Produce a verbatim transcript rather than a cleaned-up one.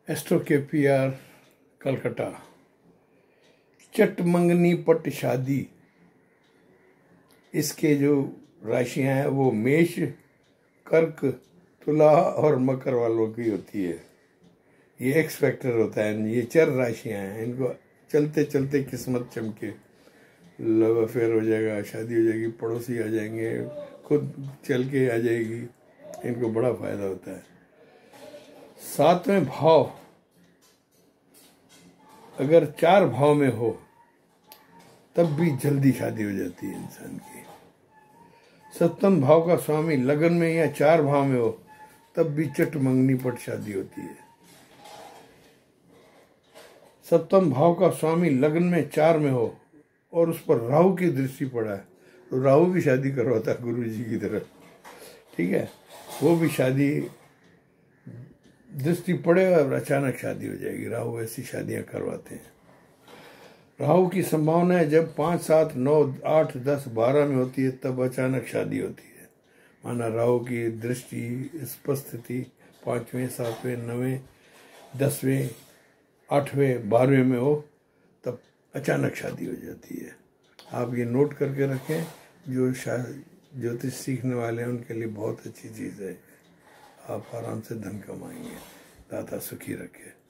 Astro के P R Calcutta. चट मंगनी पट शादी, इसके जो राशियां हैं वो मेष, कर्क, तुला और मकर वालों की होती है। ये एक्स फैक्टर होता है, ये चर राशियां हैं, इनको चलते चलते किस्मत चमके, लव अफेयर हो जाएगा, शादी हो जाएगी, पड़ोसी आ जाएंगे, खुद चल के आ जाएगी, इनको बड़ा फायदा होता है। सातवें भाव अगर चार भाव में हो तब भी जल्दी शादी हो जाती है इंसान की। सप्तम भाव का स्वामी लगन में या चार भाव में हो तब भी चट मंगनी पट शादी होती है। सप्तम भाव का स्वामी लगन में चार में हो और उस पर राहु की दृष्टि पड़ा है तो राहु भी शादी करवाता है गुरु जी की तरह, ठीक है। वो भी शादी दृष्टि पड़े और अचानक शादी हो जाएगी। राहु ऐसी शादियां करवाते हैं। राहु की संभावना है जब पाँच सात नौ आठ दस बारह में होती है तब अचानक शादी होती है। माना राहु की दृष्टि स्पष्टि पाँचवें सातवें नवें दसवें आठवें बारहवें में हो तब अचानक शादी हो जाती है। आप ये नोट करके रखें, जो ज्योतिष सीखने वाले हैं उनके लिए बहुत अच्छी चीज़ है। आप आराम से धन कमाएंगे। दाता सुखी रखे।